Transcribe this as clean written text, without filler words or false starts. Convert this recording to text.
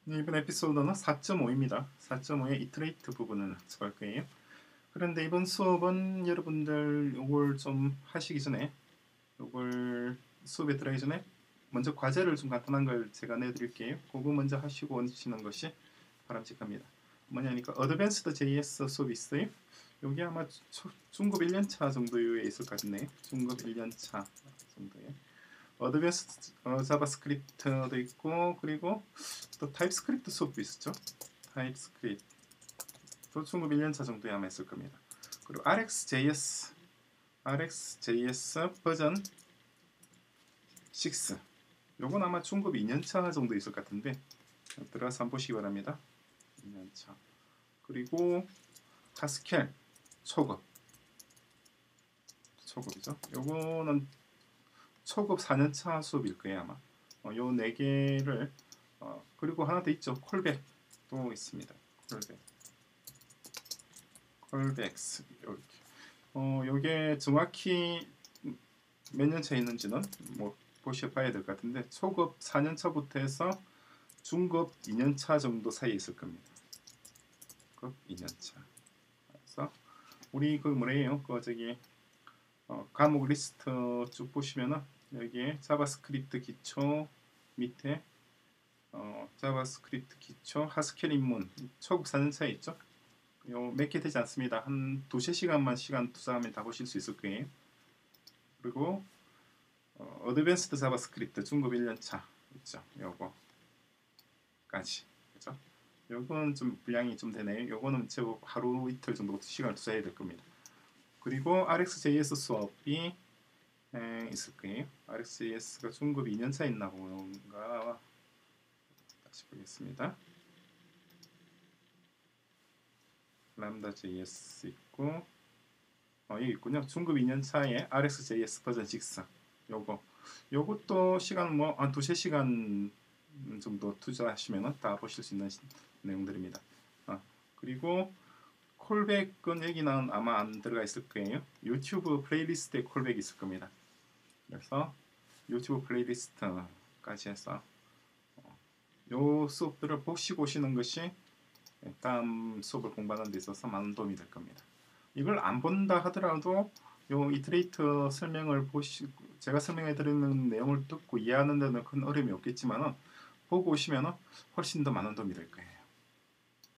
이번 에피소드는 4.5입니다. 4.5의 이터레이트 부분을 학습할 거예요. 그런데 이번 수업은 여러분들 이걸 좀 하시기 전에, 이걸 수업에 들어가기 전에 먼저 과제를 좀 간단한 걸 제가 내드릴게요. 그거 먼저 하시고 오시는 것이 바람직합니다. 뭐냐니까 어드밴스드 JS 수업이 있어요. 여기 아마 중급 1년차 정도에 있을 것 같네요. 중급 1년차 정도에. 어드밴스드 자바스크립트도 있고, 그리고 또 타입스크립트 수업도 있었죠. 타입스크립트 중급 1년차 정도에 아마 있을 겁니다. 그리고 RxJS 버전 6, 요건 아마 중급 2년차 정도 있을 것 같은데 들어가서 한번 보시기 바랍니다. 2년차. 그리고 하스켈 초급이죠. 요거는 초급 4년차 수업일 거예요 아마. 요 4개를 그리고 하나 더 있죠. 콜백도 있습니다. 콜백스 이렇게. 요게 정확히 몇 년 차 있는지는 뭐 보셔봐야 될 것 같은데 초급 4년차부터 해서 중급 2년차 정도 사이에 있을 겁니다. 급 2년차. 그래서 우리 그 뭐래요? 그 저기 과목 리스트 쭉 보시면은 여기에 자바스크립트 기초 밑에 자바스크립트 기초 하스켈 입문 초급 4년차에 있죠. 요 몇 개 되지 않습니다. 한 2~3시간만 시간 투자하면 다 보실 수 있을 거예요. 그리고 어드밴스드 자바스크립트 중급 1년차 있죠. 요거까지. 그죠? 요건 좀 분량이 좀 되네요. 요거는 제법 하루 이틀 정도 시간을 투자해야 될 겁니다. 그리고 RxJS 수업이 있을 거예요. RxJS가 중급 2년차 있나 보는가. 다시 보겠습니다. 람다 JS 있고 여기 있군요. 중급 2년차에 RxJS 버전 6 요것도 시간 뭐 한 2~3시간 정도 투자하시면 다 보실 수 있는 내용들입니다. 그리고 콜백은 여기는 아마 안 들어가 있을 거예요. 유튜브 플레이리스트에 콜백이 있을 겁니다. 그래서 유튜브 플레이리스트까지 해서 요 수업들을 보시고 오시는 것이 다음 수업을 공부하는 데 있어서 많은 도움이 될 겁니다. 이걸 안 본다 하더라도 요 이터레이터 설명을 제가 설명해 드리는 내용을 듣고 이해하는 데는 큰 어려움이 없겠지만 보고 오시면 훨씬 더 많은 도움이 될 거예요.